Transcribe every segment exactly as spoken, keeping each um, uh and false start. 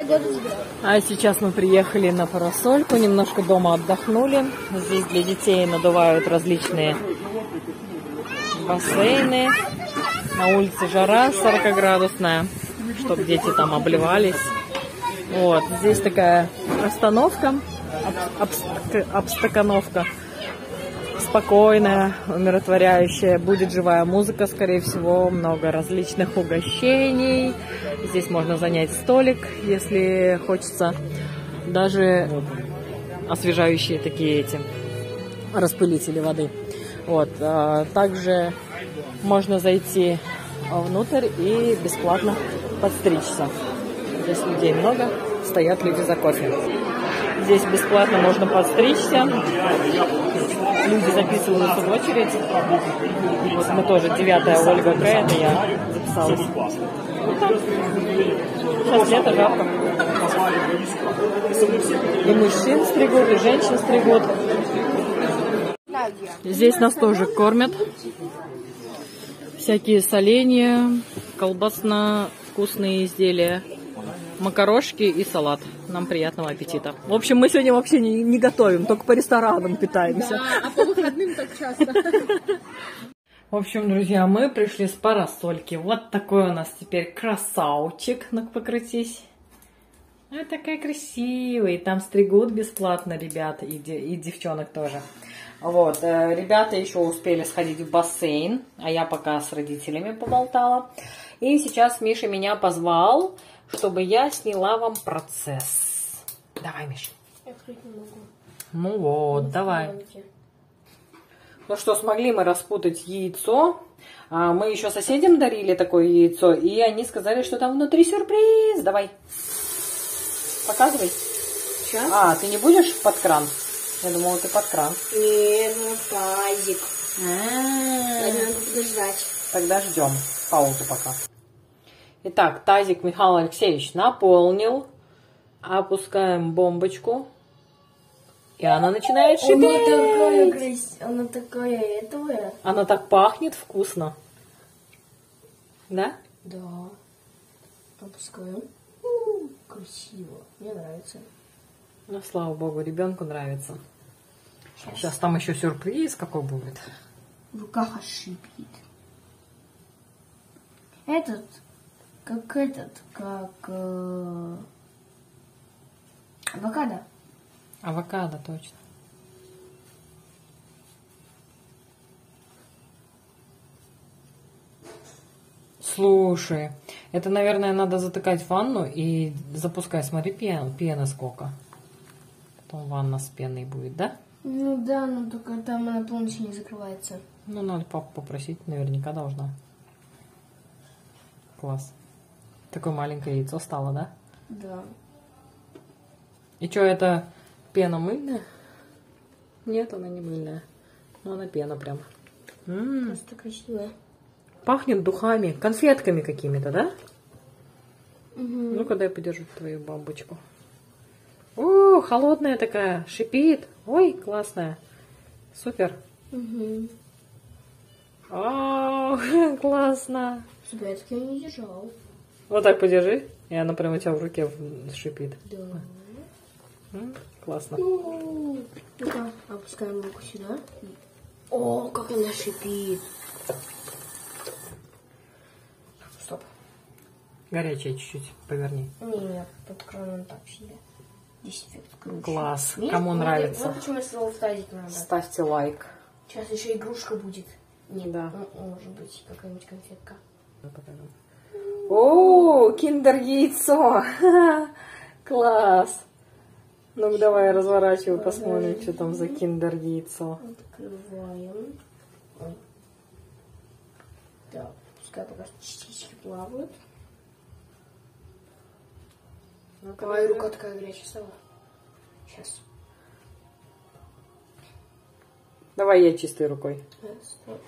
А сейчас мы приехали на Парасольку, немножко дома отдохнули. Здесь для детей надувают различные бассейны. На улице жара сорокаградусная, чтобы дети там обливались. Вот, здесь такая остановка, об, об, обстакановка. Спокойная, умиротворяющая. Будет живая музыка, скорее всего, много различных угощений. Здесь можно занять столик, если хочется. Даже освежающие такие эти распылители воды. Вот. Также можно зайти внутрь и бесплатно подстричься. Здесь людей много, стоят люди за кофе. Здесь бесплатно можно подстричься. Люди записываются в очередь. Вот мы тоже, девятая Ольга К, это я записалась. Вот так. Сейчас лето, жарко. И мужчин стригут, и женщин стригут. Здесь нас тоже кормят. Всякие соленья, колбасно-вкусные изделия, макарошки и салат. Нам приятного аппетита. В общем, мы сегодня вообще не, не готовим, только по ресторанам питаемся. Да, а по выходным так часто. В общем, друзья, мы пришли с Парасольки. Вот такой у нас теперь красавчик. Ну-ка, покрутись. А такая красивая. И там стригут бесплатно ребята и, де и девчонок тоже. Вот, ребята еще успели сходить в бассейн, а я пока с родителями поболтала. И сейчас Миша меня позвал, чтобы я сняла вам процесс. Давай, Миша. Я открыть не могу. Ну вот, не давай. Знаете. Ну что, смогли мы распутать яйцо. А мы еще соседям дарили такое яйцо, и они сказали, что там внутри сюрприз. Давай. Показывай. Сейчас? А, ты не будешь под кран? Я думала, ты под кран. Нет, ну тазик. А-а-а. Это надо подождать. Тогда ждем. Паузу пока. Итак, тазик Михаил Алексеевич наполнил. Опускаем бомбочку. И она начинает шипеть. Она такая красивая. Она такая этого. Она так пахнет вкусно. Да? Да. Опускаем. У-у-у, красиво. Мне нравится. Ну, слава богу, ребенку нравится. Сейчас, Сейчас там еще сюрприз какой будет. В руках аж шипит. Этот, как этот, как э, авокадо. Авокадо, точно. Слушай, это, наверное, надо затыкать в ванну и запускать. Смотри, пена, пена сколько. Потом ванна с пеной будет, да? Ну да, но только там она полностью не закрывается. Ну, надо папу попросить, наверняка должна. Класс. Такое маленькое яйцо стало, да? Да. И что, это пена мыльная? Нет, она не мыльная. Но она пена прям. М-м. Просто красивая. Пахнет духами, конфетками какими-то, да? Угу. Ну-ка, дай подержу твою бомбочку. О, холодная такая, шипит. Ой, классная. Супер. Угу. О, классно. Себя я так я не держал. Вот так подержи, и она прямо у тебя в руке шипит. Да. М, классно. Ну-ка, опускаем руку сюда. О, как она шипит. Стоп. Горячее чуть-чуть поверни. Не, под краном так себе. Здесь эффект круче. Класс. Видишь? Кому Вот, нравится? Вот почему я сказала, в тазик надо. Ставьте лайк. Сейчас еще игрушка будет. Нет, Да. может быть, какая-нибудь конфетка. О, киндер яйцо. Класс. Ну давай разворачивай, посмотрим, что там за киндер яйцо. Открываем. Ой. Так, пускай пока частички плавают. Ой, рука такая горячая стала. Сейчас. Давай я чистой рукой. Раз, вот.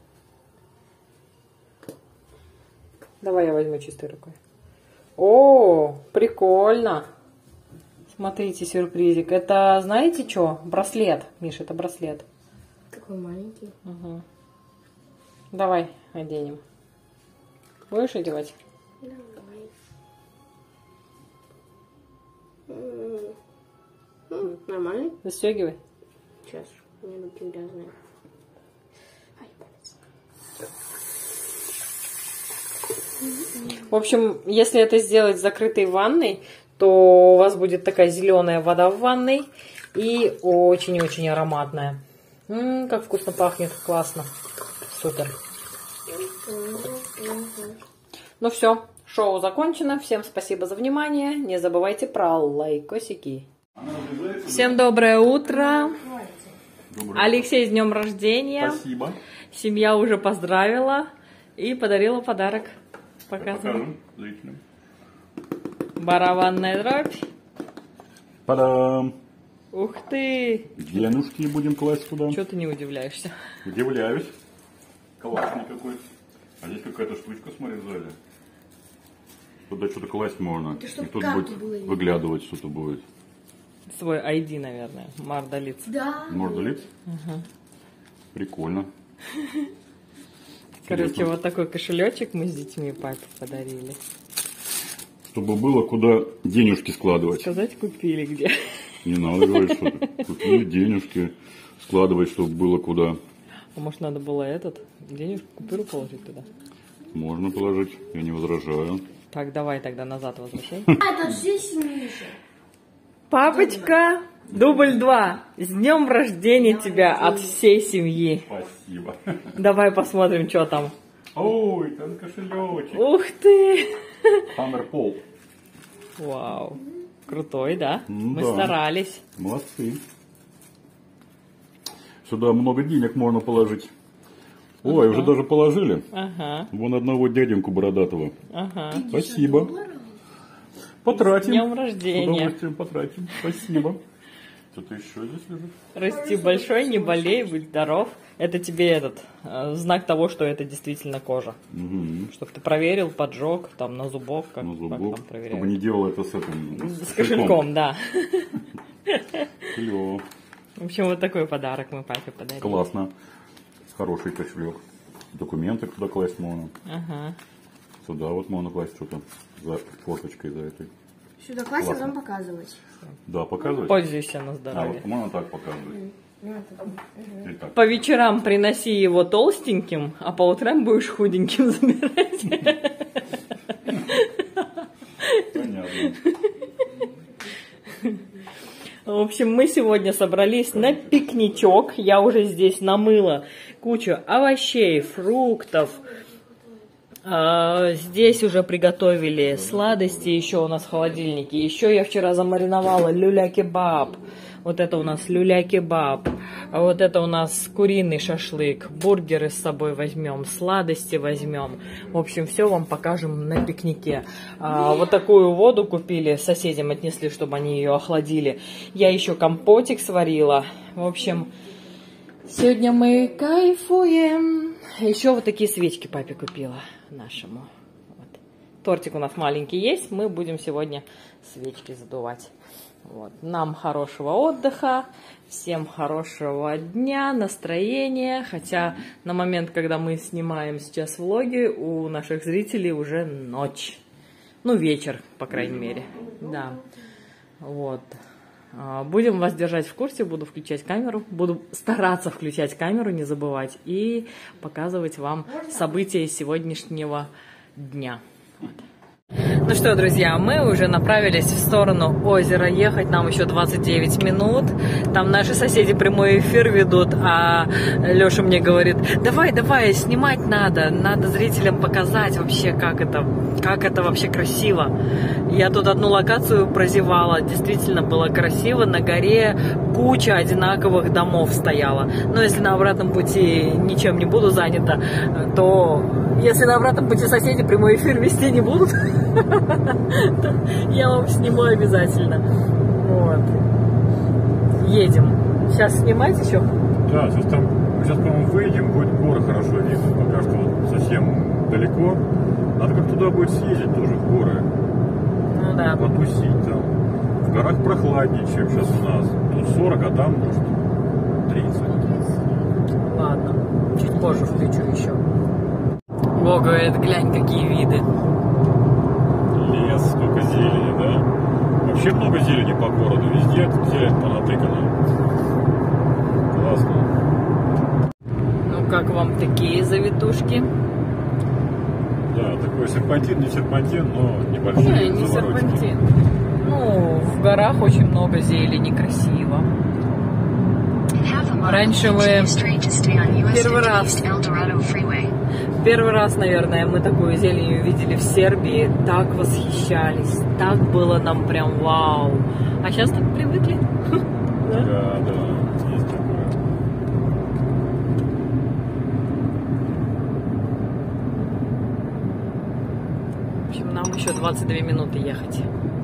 Давай я возьму чистой рукой. О, прикольно. Смотрите, сюрпризик. Это, знаете что? Браслет. Миша, это браслет. Такой маленький. Угу. Давай оденем. Будешь одевать? Давай. Нормально? Застегивай. Сейчас. У меня руки грязные. Ай, палец. В общем, если это сделать в закрытой ванной, то у вас будет такая зеленая вода в ванной и очень-очень ароматная. М-м, как вкусно пахнет, классно. Супер. Ну все, шоу закончено. Всем спасибо за внимание. Не забывайте про лайкосики. Всем доброе утро. Доброе. Алексей, с днем рождения. Спасибо. Семья уже поздравила и подарила подарок. Показываем. Покажем. Барабанная дробь. Па-дам! Ух ты! Денежки будем класть сюда. Чего ты не удивляешься? Удивляюсь. Классный какой. А здесь какая-то штучка, смотри, сзади. Туда что-то класть можно. Это и чтоб тут карты будет было видно. выглядывать что-то будет. Свой ай ди, наверное. Мордолиц. Да. Можно лиц? Угу. Прикольно. Короче, Интересно. вот такой кошелечек мы с детьми папе подарили. Чтобы было куда денежки складывать. Сказать, купили где. Не надо говорить, что купили денежки складывать, чтобы было куда. А может, надо было этот, денежку, купюру положить туда? Можно положить, я не возражаю. Так, давай тогда назад возвращай. А, это здесь ниже. Папочка, дубль два. С днем рождения тебя от всей семьи. Спасибо. Давай посмотрим, что там. Ой, там кошелечек. Ух ты! Хаммер Пол. Вау. Крутой, да? М, Мы да. старались. Молодцы. Сюда много денег можно положить. Ой, уже даже положили. Ага, Вон одного дяденьку бородатого. ага. Спасибо. Потратим. С днем С рождения. удовольствием потратим. Спасибо. Что-то еще здесь лежит? Расти большой, не болей, будь здоров. Это тебе этот э, знак того, что это действительно кожа. Угу. Чтобы ты проверил, поджег, там на зубок, как, На как зубок. там проверяют. Чтобы не делал это с этим. С кошельком, да. Клево. В общем, вот такой подарок мы папе подарили. Классно. Хороший кошелек. Документы туда класть можно. Ага. Сюда вот можно класть что-то за форточкой за этой. Сюда класть, а Классно. потом показывать. Да, показывать? Пользуйся на А, здоровье. вот можно так показывать. И так. По вечерам приноси его толстеньким, а по утрам будешь худеньким забирать. Понятно. В общем, мы сегодня собрались на пикничок. Я уже здесь намыла кучу овощей, фруктов. А, здесь уже приготовили сладости еще у нас в холодильнике. Еще я вчера замариновала люля-кебаб. Вот это у нас люля-кебаб. А вот это у нас куриный шашлык. Бургеры с собой возьмем, сладости возьмем. В общем, все вам покажем на пикнике. А, вот такую воду купили, соседям отнесли, чтобы они ее охладили. Я еще компотик сварила. В общем, сегодня мы кайфуем. Еще вот такие свечки папе купила нашему. Вот. Тортик у нас маленький есть. Мы будем сегодня свечки задувать. Вот. Нам хорошего отдыха, всем хорошего дня, настроения. Хотя на момент, когда мы снимаем сейчас влоги, у наших зрителей уже ночь. Ну, вечер, по крайней мере. Да. Вот. Будем вас держать в курсе, буду включать камеру. Буду стараться включать камеру, не забывать. И показывать вам события сегодняшнего дня. Вот. Ну что, друзья, мы уже направились в сторону озера. Ехать нам еще двадцать девять минут. Там наши соседи прямой эфир ведут, а Леша мне говорит: давай, давай, снимать надо. Надо зрителям показать вообще, как это, как это вообще красиво. Я тут одну локацию прозевала. Действительно было красиво. На горе куча одинаковых домов стояла. Но если на обратном пути ничем не буду занята, то если на обратном пути соседи прямой эфир вести не будут, я вам сниму обязательно. Вот. Едем. Сейчас снимать еще? Да, сейчас там, сейчас, по-моему, выйдем, будет горы хорошо видно. Пока что вот совсем далеко. Надо как туда будет съездить тоже, в горы. Ну да. Потусить там. В горах прохладнее, чем сейчас у нас. Тут сорок, а там, может, тридцать. Ладно. Чуть позже включу еще. Во, говорит, глянь, какие виды. Лес, сколько зелени, да? Вообще много зелени по городу, везде зелень понатыкана. Классно. Ну как вам такие завитушки? Да, такой серпантин, не серпантин, но небольшой. Не, не серпантин. Ну, в горах очень много зелени, красиво. Раньше мы первый раз, первый раз, наверное, мы такую зелень увидели в Сербии, так восхищались, так было нам прям вау. А сейчас так привыкли. Да, да, есть такое. В общем, нам еще двадцать две минуты ехать.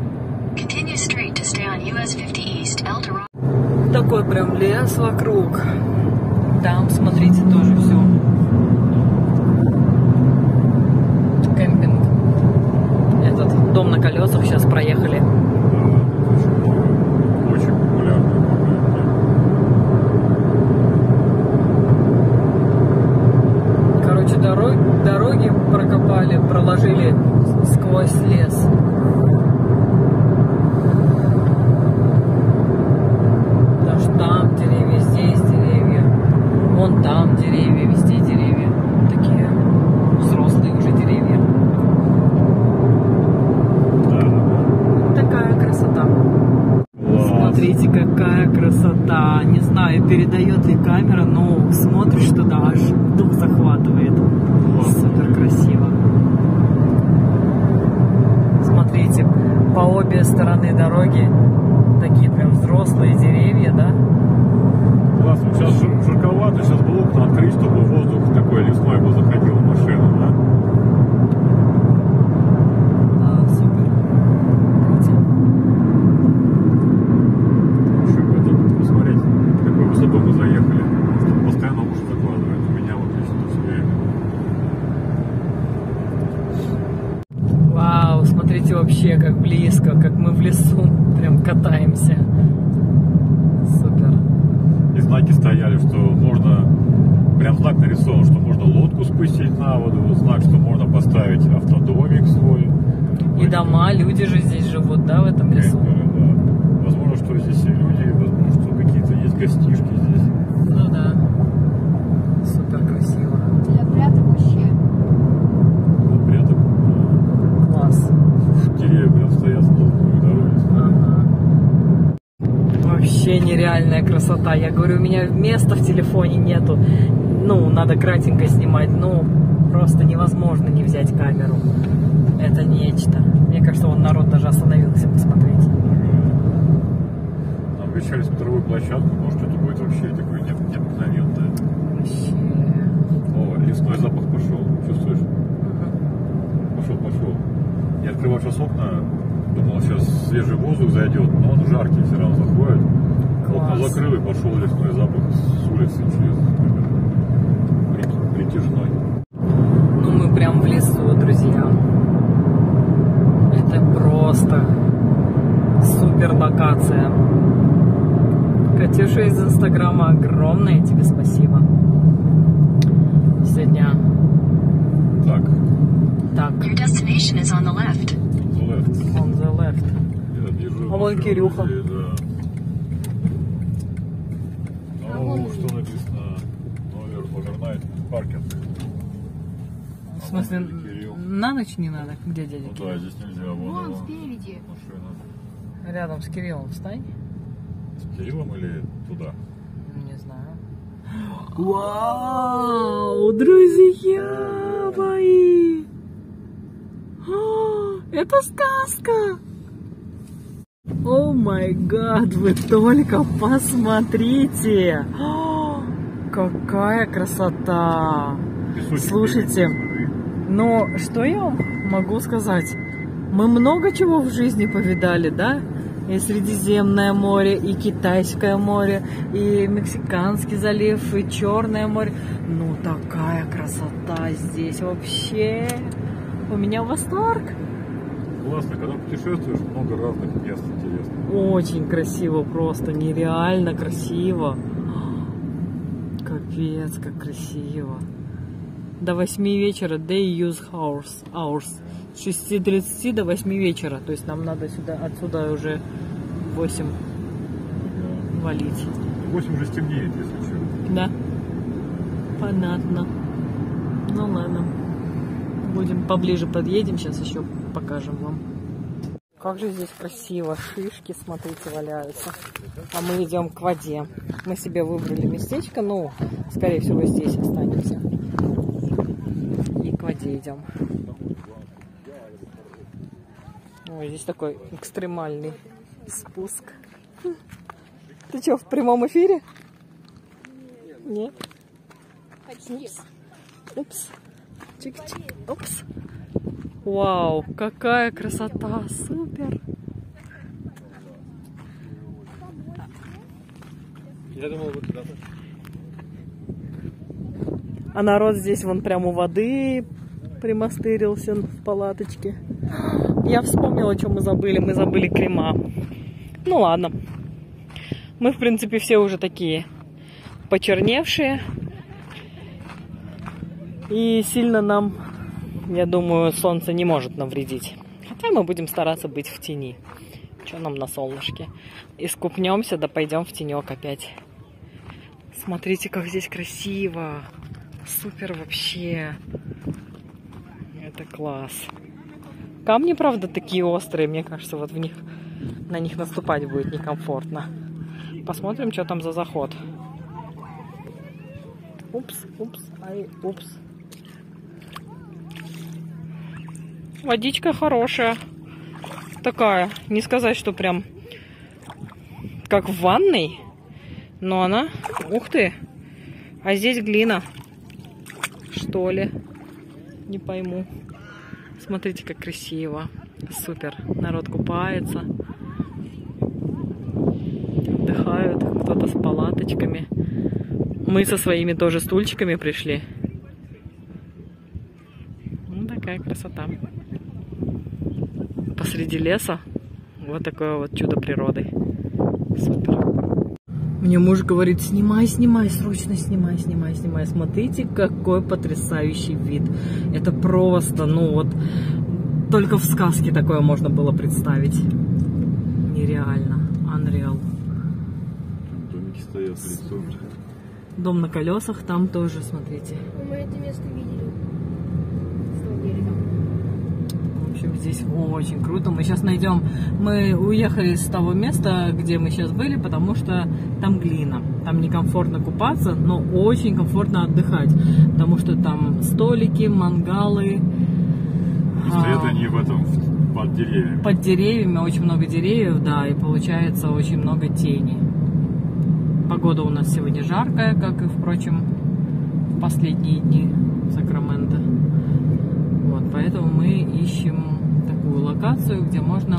Такой прям лес вокруг. Там, смотрите, тоже все. Кемпинг. Этот дом на колесах сейчас проехали. Очень популярный. Короче, дороги, дороги прокопали, проложили сквозь лес. Там деревья, здесь деревья, вон там деревья, везде деревья, такие взрослые уже деревья. Да. Такая красота. Класс. Смотрите, какая красота. Не знаю, передает ли камера, но смотришь туда, аж дух захватывает. Класс. Супер красиво. Смотрите, по обе стороны дороги такие прям взрослые деревья, да? Классно. Сейчас жир, жарковато, сейчас было окна открыть, чтобы воздух такой лесной бы заходил в машину, да? Да, супер. Еще бы это посмотреть, какой высоту мы заехали. Что постоянно уши закладывает. У меня вот лично все время. Вау, смотрите вообще, как близко, как мы в лесу прям катаемся. Супер. И знаки стояли, что можно, прям знак нарисован, что можно лодку спустить на воду, знак, что можно поставить автодомик свой. И дома, люди же здесь живут, да, в этом лесу? Да. Возможно, что здесь и люди, возможно, что какие-то есть гостишки здесь. Ну да. Супер красиво. Для пряток вообще. Для пряток. Класс. Деревья прям стоят с толком дороги. Ага. Вообще нереальная красота. Я говорю, у меня места в телефоне нету. Ну, надо кратенько снимать. Ну, просто невозможно не взять камеру. Это нечто. Мне кажется, вон народ даже остановился посмотреть. Нам обещали смотровую площадку. Может, это будет вообще такое необыкновенное. Вообще. О, лесной запах пошел. Чувствуешь? Угу. Пошел, пошел. Я открывал сейчас окна. Думал, сейчас свежий воздух зайдет, но он жаркий все равно заходит. Класс. Окна закрыл и пошел лесной запах с улицы через притяжной. Ну, мы прям в лесу, друзья. Это просто супер локация. Катюша из Инстаграма, огромное тебе спасибо. Сегодня. Так. Так. Your destination is on the left. The left. On the left. Я держу. А вон Кирюха. Людей, да. Ну, что написано? Номер овернайт паркинг. В смысле, на ночь не надо? Где дядя? Ну да, здесь нельзя. Вон, Вон вон спереди. машина. Рядом с Кириллом встань. С Кириллом или туда? Не знаю. Вау, друзья мои! О, это сказка! О май гад, вы только посмотрите! О, какая красота! Песочек. Слушайте, но что я вам могу сказать? Мы много чего в жизни повидали, да? И Средиземное море, и Китайское море, и Мексиканский залив, и Черное море. Ну, такая красота здесь вообще. У меня восторг. Классно, когда путешествуешь, много разных мест интересных. Очень красиво просто, нереально красиво. Капец, как красиво. до восьми вечера. Day use hours. hours. С шести тридцати до восьми вечера. То есть нам надо сюда, отсюда уже в восемь валить. В восемь уже стемнеет, если что. Да. Понятно. Ну ладно. Будем поближе подъедем, сейчас еще покажем вам. Как же здесь красиво. Шишки, смотрите, валяются. А мы идем к воде. Мы себе выбрали местечко, ну, скорее всего, здесь останемся. И к воде идем. Ой, здесь такой экстремальный спуск. Ты что, в прямом эфире? Нет. Упс. Упс. Чик-чик. Упс. Вау, какая красота. Супер. Я думал, вот туда. А народ здесь вон прямо у воды примастырился в палаточке. Я вспомнила, что мы забыли. Мы забыли крема. Ну ладно. Мы, в принципе, все уже такие почерневшие. И сильно нам, я думаю, солнце не может навредить. Хотя мы будем стараться быть в тени. Что нам на солнышке? Искупнемся, да пойдем в тенек опять. Смотрите, как здесь красиво. Супер вообще. Это класс. Камни, правда, такие острые. Мне кажется, вот в них, на них наступать будет некомфортно. Посмотрим, что там за заход. Упс, упс, ай, упс. Водичка хорошая. Такая, не сказать, что прям как в ванной, но она... Ух ты! А здесь глина. Что ли? Не пойму. Смотрите, как красиво. Супер. Народ купается. Отдыхают. Кто-то с палаточками. Мы со своими тоже стульчиками пришли. Ну, такая красота. Посреди леса. Вот такое вот чудо природы. Супер. Мне муж говорит, снимай, снимай, срочно снимай, снимай, снимай. Смотрите, какой потрясающий вид. Это просто, ну вот, только в сказке такое можно было представить. Нереально. Unreal. Домики стоят в лесу. Дом на колесах, там тоже, смотрите. Мы это место видели. С того берега. В общем, здесь очень круто. Мы сейчас найдем... Мы уехали с того места, где мы сейчас были, потому что там глина. Там некомфортно купаться, но очень комфортно отдыхать. Потому что там столики, мангалы. И стоят а, они в этом, под деревьями. Под деревьями, очень много деревьев, да, и получается очень много тени. Погода у нас сегодня жаркая, как и, впрочем, в последние дни Сакраменто. Вот, поэтому мы ищем такую локацию, где можно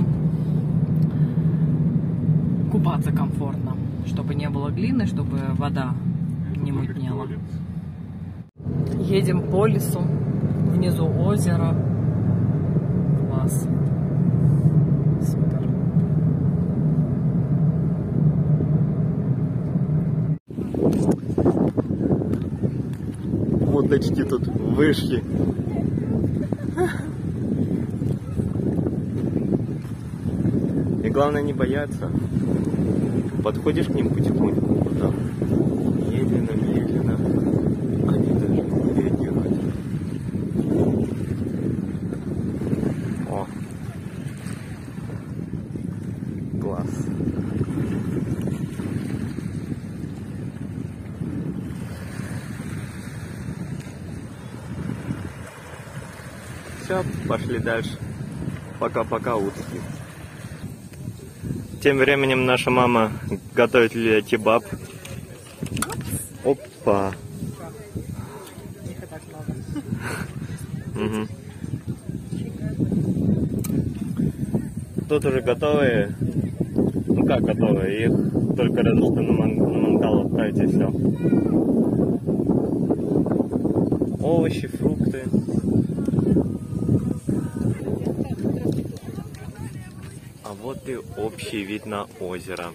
купаться комфортно, чтобы не было глины, чтобы вода не мутнела. Едем по лесу, внизу озеро. Класс. Супер. Уточки тут вышли. И главное не бояться. Подходишь к ним потихоньку, вот так. Медленно, медленно. Они даже не реагируют. О. Класс. Все, пошли дальше. Пока-пока, утки. Тем временем наша мама готовит кебаб. Опа. Угу. Тут уже готовые. Ну как готовые? Их только разве что на, ман на мангал отправить и все. Овощи, фрукты. А вот и общий вид на озеро.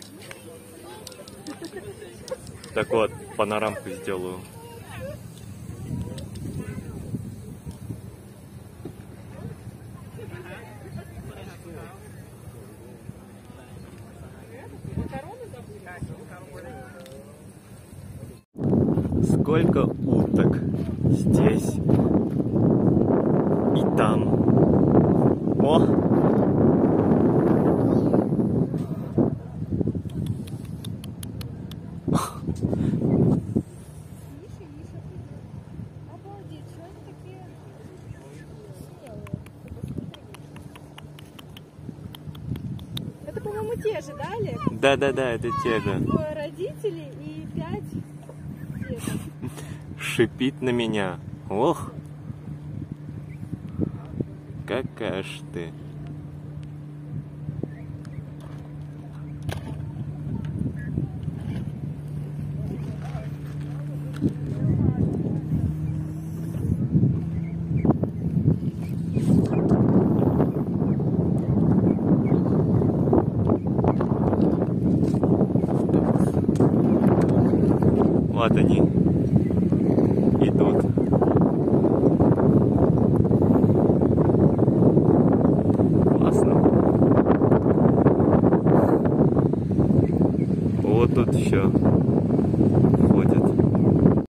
Так вот, панорамку сделаю. сколько уток здесь и там. О! Это, по-моему, те же, да, Олег? Да-да-да, это те же. Двое родителей и пять деток. Шипит на меня. Ох! Какая ж ты. Вот они идут. Классно. Вот тут еще